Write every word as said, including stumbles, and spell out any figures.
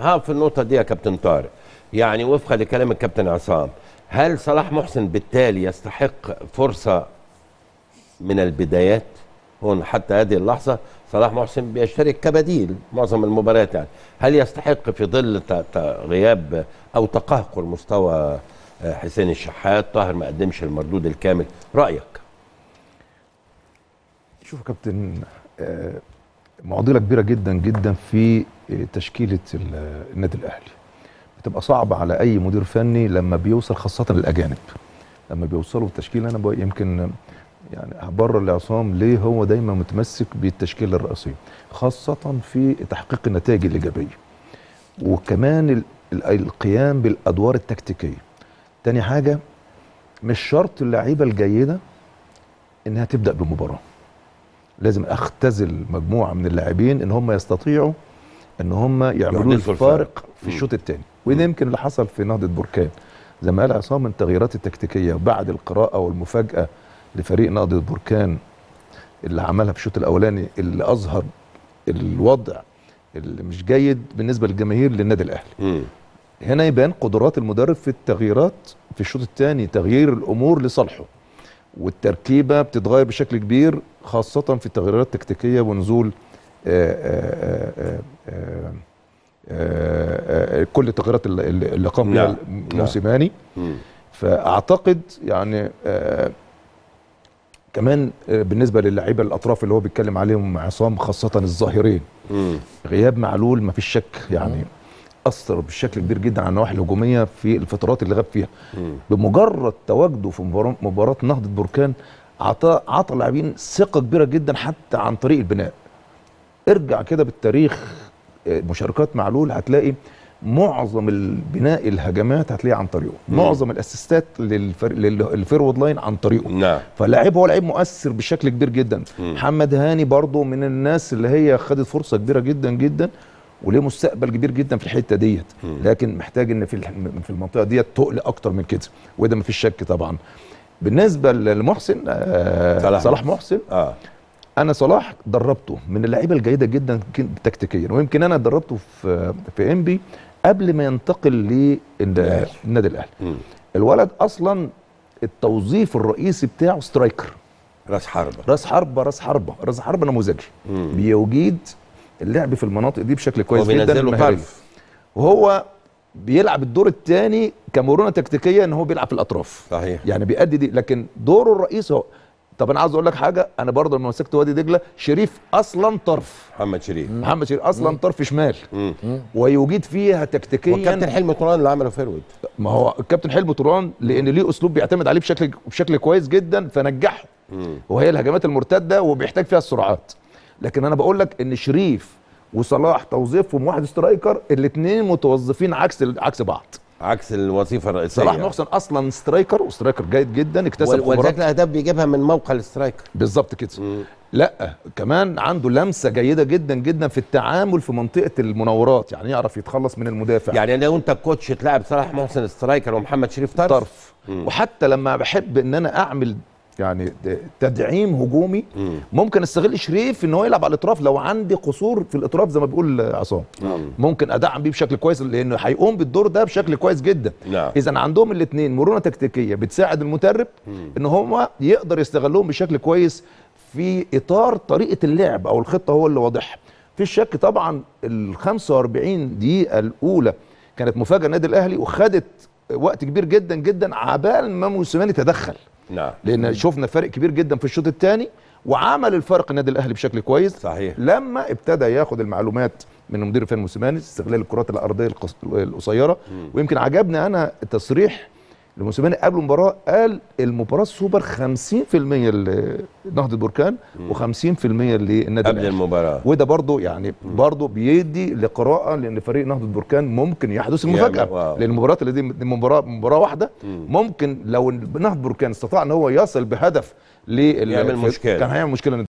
ها في النقطه دي يا كابتن طارق، يعني وفقا لكلام الكابتن عصام، هل صلاح محسن بالتالي يستحق فرصه من البدايات؟ هون حتى هذه اللحظه صلاح محسن بيشترك كبديل معظم المباريات، يعني هل يستحق في ظل غياب او تقهقر مستوى حسين الشحات، طاهر ما قدمش المردود الكامل، رايك؟ شوف يا كابتن، معضله كبيره جدا جدا في تشكيله النادي الاهلي، بتبقى صعبه على اي مدير فني لما بيوصل، خاصه الاجانب لما بيوصلوا التشكيله. انا يمكن يعني هبرر لعصام ليه هو دايما متمسك بالتشكيله الرئيسيه، خاصه في تحقيق النتائج الايجابيه، وكمان القيام بالادوار التكتيكيه. تاني حاجه، مش شرط اللعيبه الجيده انها تبدا بالمباراه، لازم اختزل مجموعه من اللاعبين ان هم يستطيعوا ان هم يعملوا الفارق في الشوط الثاني، وده يمكن اللي حصل في نهضه بركان زي ما قال عصام، من التغييرات التكتيكيه بعد القراءه والمفاجاه لفريق نهضه بركان اللي عملها في الشوط الاولاني، اللي اظهر الوضع اللي مش جيد بالنسبه للجماهير للنادي الاهلي. م. هنا يبان قدرات المدرب في التغييرات في الشوط الثاني، تغيير الامور لصالحه، والتركيبه بتتغير بشكل كبير، خاصه في التغييرات التكتيكيه ونزول آآ آآ آآ آآ كل التغييرات اللي قام بها موسيماني. فاعتقد يعني كمان بالنسبه للاعيبه الاطراف اللي هو بيتكلم عليهم عصام، خاصه الظاهرين، غياب معلول ما فيش شك يعني اثر بشكل كبير جدا على النواحي الهجوميه في الفترات اللي غاب فيها. مم. بمجرد تواجده في مباراه مباراه نهضه بركان عطى عطى اللاعبين ثقه كبيره جدا حتى عن طريق البناء. ارجع كده بالتاريخ مشاركات معلول، هتلاقي معظم البناء الهجمات هتلاقيه عن طريقه، مم. معظم الاسيستات للفيرود لاين عن طريقه. نعم. فاللاعب هو لعيب مؤثر بشكل كبير جدا. مم. محمد هاني برضو من الناس اللي هي خدت فرصه كبيره جدا جدا وليه مستقبل كبير جدا في الحته ديت، لكن محتاج ان في في المنطقه ديت تقل اكتر من كده، وده ما فيش شك طبعا. بالنسبه لمحسن آه صلاح محسن، آه. انا صلاح دربته من اللعيبه الجيده جدا تكتيكيا، ويمكن انا دربته في في انبي قبل ما ينتقل للنادي الاهلي. الولد اصلا التوظيف الرئيسي بتاعه سترايكر، راس حربه راس حربه راس حربه راس حربه نموذجي، بيجيد اللعب في المناطق دي بشكل كويس جدا، وهو بيلعب الدور الثاني كمرونه تكتيكيه ان هو بيلعب في الاطراف. صحيح. يعني بيأدي دي، لكن دوره الرئيسي هو. طب انا عاوز اقول لك حاجه، انا برضه لما مسكت وادي دجله، شريف اصلا طرف، محمد شريف محمد شريف اصلا مم. طرف شمال، مم. ويجيد فيها تكتيكيا. والكابتن حلمي طولان اللي عمله فيرود، ما هو الكابتن حلمي طولان لان ليه اسلوب بيعتمد عليه بشكل بشكل كويس جدا، فنجحه، وهي الهجمات المرتده وبيحتاج فيها السرعات. لكن انا بقول لك ان شريف وصلاح توظيفهم واحد سترايكر، الاثنين متوظفين عكس عكس بعض، عكس الوظيفه الرئيسيه. صلاح محسن اصلا سترايكر، وسترايكر جيد جدا، اكتسب خبرات، ولذلك الاهداف بيجيبها من موقع السترايكر بالظبط كده. مم. لا كمان عنده لمسه جيده جدا جدا في التعامل في منطقه المناورات، يعني يعرف يتخلص من المدافع. يعني لو انت كوتش تلعب صلاح محسن سترايكر ومحمد شريف طرف, طرف. وحتى لما بحب ان انا اعمل يعني تدعيم هجومي، مم. ممكن استغل شريف ان هو يلعب على الاطراف لو عندي قصور في الاطراف زي ما بيقول عصام، ممكن ادعم بيه بشكل كويس لانه هيقوم بالدور ده بشكل كويس جدا. اذا عندهم الاثنين مرونه تكتيكيه بتساعد المدرب ان هم يقدر يستغلهم بشكل كويس في اطار طريقه اللعب او الخطه هو اللي واضحها. في شك طبعا ال خمسة وأربعين دقيقه الاولى كانت مفاجاه النادي الاهلي، وخدت وقت كبير جدا جدا عبال ما موسيماني تدخل. نعم. لان شفنا فرق كبير جدا في الشوط الثاني، وعمل الفرق النادي الاهلي بشكل كويس. صحيح. لما ابتدى ياخد المعلومات من مدير الفني موسيماني، استغلال الكرات الارضيه القصيره. ويمكن عجبني انا التصريح لموسيماني قبل المباراه، قال المباراه السوبر خمسين في المية لنهضه بركان وخمسين في المية للنادي قبل المباراه، وده برضو يعني برضو بيدي لقراءه لان فريق نهضه بركان ممكن يحدث المفاجاه، لان المباراه اللي دي مباراه مباراه واحده، ممكن لو نهضه بركان استطاع ان هو يصل بهدف يعمل مشكله، كان هيعمل مشكله.